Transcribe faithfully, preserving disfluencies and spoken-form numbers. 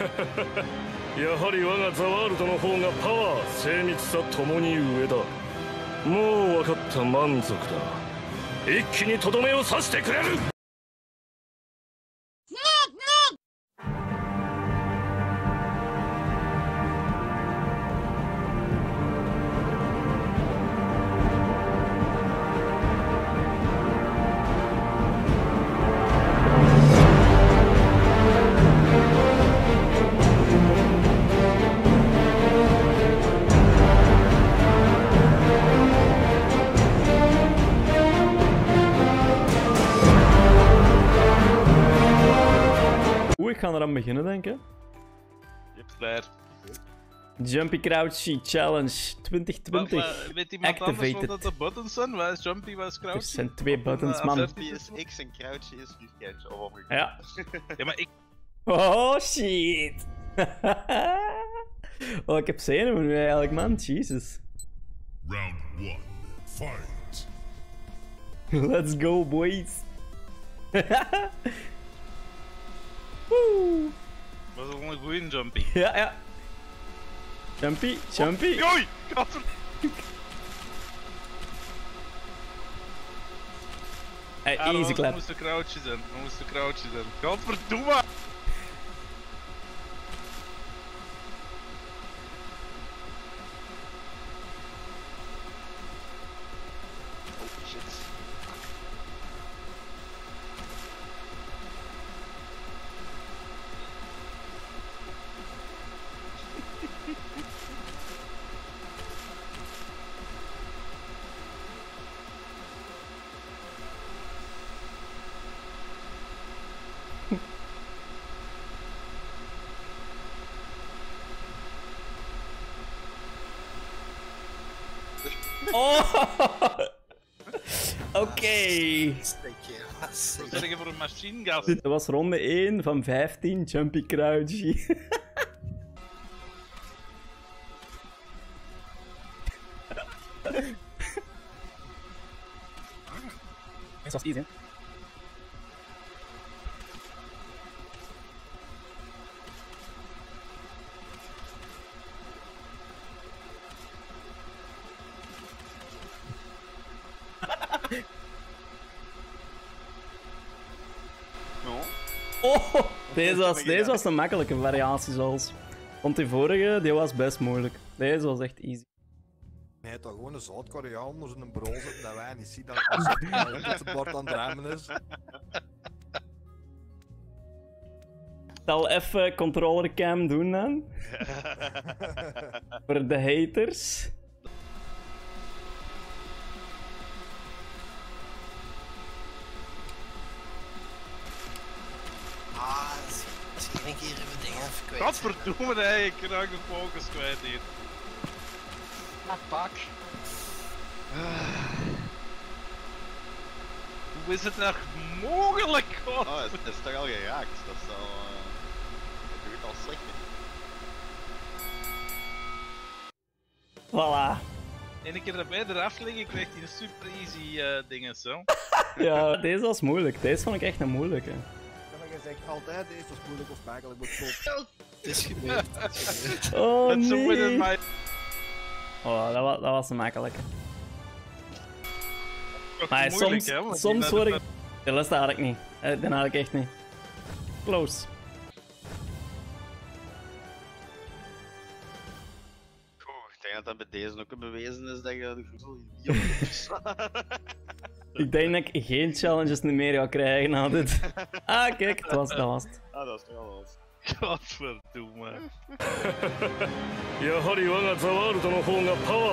やはり我がザワールドの方がパワー、精密さともに上だ。もう分かった、満足だ。一気にとどめを刺してくれる。 Ik ga eraan beginnen, denk ik. Je hebt klaar. Jumpy Crouchy Challenge twintig twintig. Maar, maar, weet iemand anders Activated. wat dat de buttons zijn? Waar is Jumpy, waar is Er Crouchy? zijn twee buttons, Uh, man. Jumpy Jumpy is X en Crouchy is vierkantje. Of omgekeerd. Ja. Ja, maar ik... Oh, shit. Oh, ik heb zenuwen nu eigenlijk, man. Jesus. Round one, fight. Let's go, boys. Woe. was wel een goeie Jumpy. Ja, ja. Jumpy, Jumpy. Oh, oei! Godver... Hey, Ah, easy we clap. moesten Crouchy zijn. We moesten Crouchy zijn. Godverdomme! Oh shit. Oh! Oké. Okay. Steekje. Wat zeg je voor een machine gas? Dat was ronde één van vijftien, Jumpy Crouchy. Dat was easy, hè? No. Oh, deze was, deze was een makkelijke variatie zelfs. Want die vorige, die was best moeilijk. Deze was echt easy. Hij heeft toch gewoon een Zuid-Koreaan in een bureau zitten dat wij niet zien dat als het bord aan het remmen is. Ik zal even controller cam doen dan. Voor de haters. Ah, misschien een keer even dingen even kwijt. Godverdomme, nee, ik raak de focus kwijt hier. Ah, pak. Hoe is het nou mogelijk? God? Oh, het is toch al geraakt. Dat is al... Uh... Dat doet al slecht. Voilà. En een keer dat wij eraf liggen, krijgt hij een super easy uh, dingen zo. Ja, deze was moeilijk. Deze vond ik echt een moeilijke. Je zegt altijd, deze was moeilijk of makkelijk, maar top. Het is gebeurd. Het is gebeurd. Oh Dat is zo met nee. mij. Oh, dat was, dat was een makkelijke. Toch Maar moeilijk, soms, hè, want soms die word net- ik... De laatste had ik niet. Eh, Die had ik echt niet. Close. Oeh, ik denk dat dat bij deze ook bewezen is dat je de voedsel idioot Ik denk dat ik geen challenges meer ga krijgen na dit. Ah, kijk, het was, dat was het. Ah, dat is toch wel wat. Godverdomme. やはり我がザワールドの方がパワ